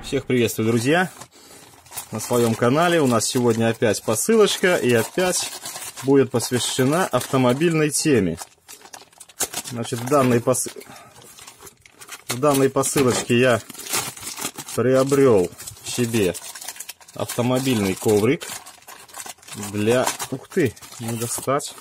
Всех приветствую, друзья, на своем канале. У нас сегодня опять посылочка, и опять будет посвящена автомобильной теме. Значит, в данной посылочке я приобрел себе автомобильный коврик для... Ух ты, не достать.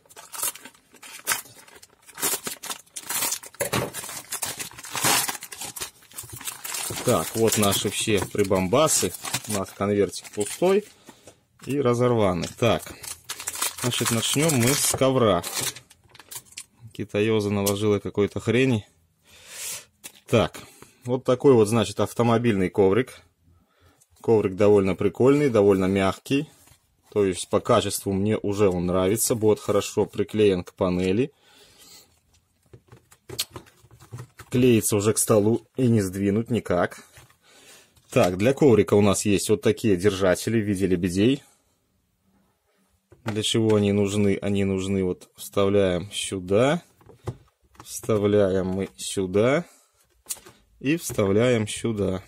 Так, вот наши все прибамбасы. У нас конвертик пустой и разорванный. Так, значит, начнем мы с ковра. Китаёза наложила какой-то хрени. Так, вот такой вот, значит, автомобильный коврик. Коврик довольно прикольный, довольно мягкий. То есть по качеству мне уже он нравится. Будет хорошо приклеен к панели. Клеится уже к столу и не сдвинуть никак. Так, для коврика у нас есть вот такие держатели в виде лебедей. Для чего они нужны? Они нужны, вот вставляем сюда, вставляем мы сюда и вставляем сюда.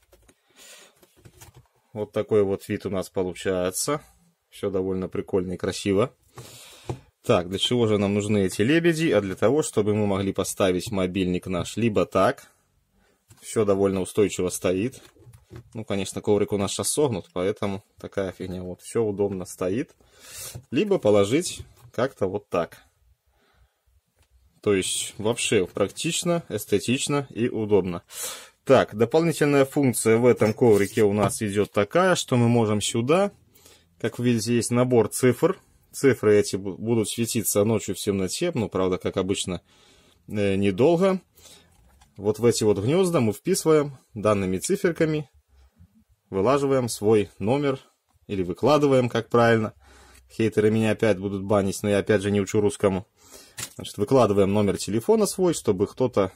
Вот такой вот вид у нас получается. Все довольно прикольно и красиво. Так, для чего же нам нужны эти лебеди? А для того, чтобы мы могли поставить мобильник наш либо так. Все довольно устойчиво стоит. Ну, конечно, коврик у нас сейчас согнут, поэтому такая фигня. Вот, все удобно стоит. Либо положить как-то вот так. То есть, вообще практично, эстетично и удобно. Так, дополнительная функция в этом коврике у нас идет такая, что мы можем сюда, как вы видите, есть набор цифр. Цифры эти будут светиться ночью в темноте, ну, правда, как обычно, недолго. Вот в эти вот гнезда мы вписываем данными циферками, вылаживаем свой номер, или выкладываем, как правильно. Хейтеры меня опять будут банить, но я опять же не учу русскому. Значит, выкладываем номер телефона свой, чтобы кто-то,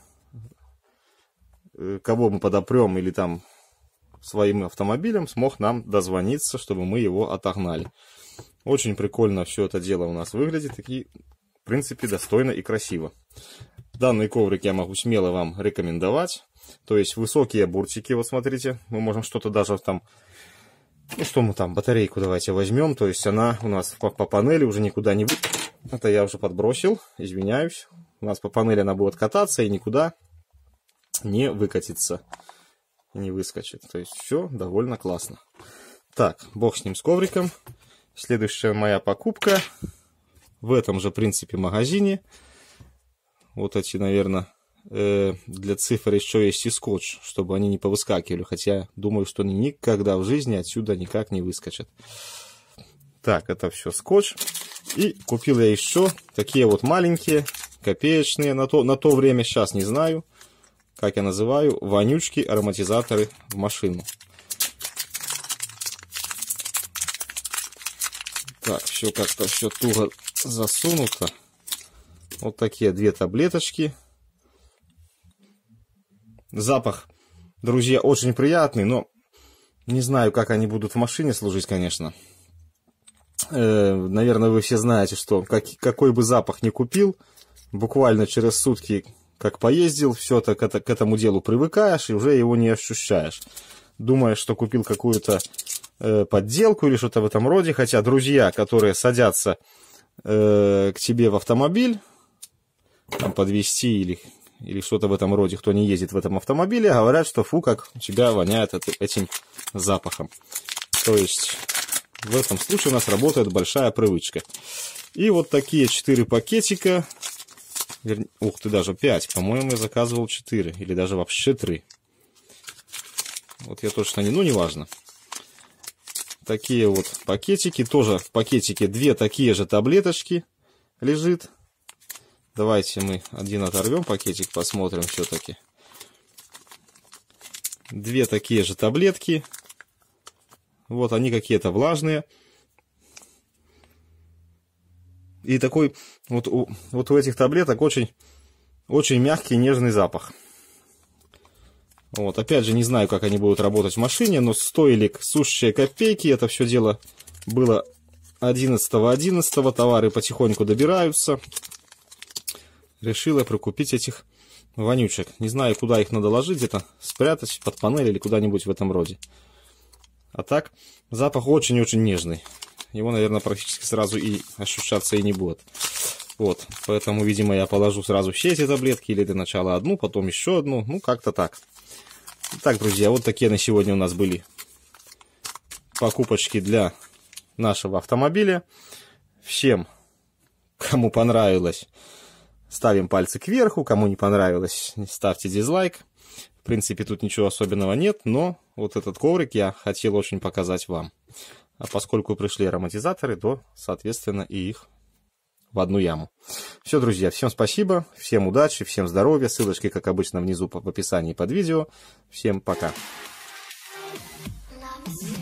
кого мы подопрем или там своим автомобилем, смог нам дозвониться, чтобы мы его отогнали. Очень прикольно все это дело у нас выглядит, и, в принципе, достойно и красиво. Данный коврик я могу смело вам рекомендовать. То есть высокие буртики, вот смотрите, мы можем что-то даже там, ну что мы там, батарейку давайте возьмем. То есть она у нас по панели уже никуда не... Это я уже подбросил, извиняюсь. У нас по панели она будет кататься и никуда не выкатится, не выскочит. То есть все довольно классно. Так, бог с ним, с ковриком. Следующая моя покупка в этом же, принципе, магазине. Вот эти, наверное, для цифр еще есть и скотч, чтобы они не повыскакивали. Хотя, думаю, что они никогда в жизни отсюда никак не выскочат. Так, это все скотч. И купил я еще такие вот маленькие, копеечные. На то время, сейчас не знаю, как я называю, вонючки, ароматизаторы в машину. Так, все как-то все туго засунуто. Вот такие две таблеточки. Запах, друзья, очень приятный, но не знаю, как они будут в машине служить, конечно. Наверное, вы все знаете, что какой бы запах ни купил, буквально через сутки, как поездил, все так к этому делу привыкаешь и уже его не ощущаешь. Думаешь, что купил какую-то подделку или что-то в этом роде. Хотя друзья, которые садятся к тебе в автомобиль, там, подвезти или что-то в этом роде, кто не ездит в этом автомобиле, говорят, что фу, как у тебя воняет этим запахом. То есть в этом случае у нас работает большая привычка. И вот такие 4 пакетика. Ух ты, даже 5. По-моему, я заказывал 4. Или даже вообще 3. Вот я точно не... Ну, неважно. Такие вот пакетики. Тоже в пакетике 2 такие же таблеточки лежит. Давайте мы один оторвем пакетик, посмотрим все-таки. 2 такие же таблетки. Вот они какие-то влажные. И такой вот у этих таблеток очень мягкий, нежный запах. Вот, опять же, не знаю, как они будут работать в машине, но стоили сущие копейки. Это все дело было 11.11. Товары потихоньку добираются. Решила прикупить этих вонючек. Не знаю, куда их надо ложить, где-то спрятать под панель или куда-нибудь в этом роде. А так, запах очень-очень нежный. Его, наверное, практически сразу и ощущаться и не будет. Вот, поэтому, видимо, я положу сразу все эти таблетки, или для начала одну, потом еще одну, ну, как-то так. Итак, друзья, вот такие на сегодня у нас были покупочки для нашего автомобиля. Всем, кому понравилось, ставим пальцы кверху, кому не понравилось, ставьте дизлайк. В принципе, тут ничего особенного нет, но вот этот коврик я хотел очень показать вам. А поскольку пришли ароматизаторы, то, соответственно, и их в одну яму. Все, друзья, всем спасибо, всем удачи, всем здоровья. Ссылочки, как обычно, внизу в описании под видео. Всем пока.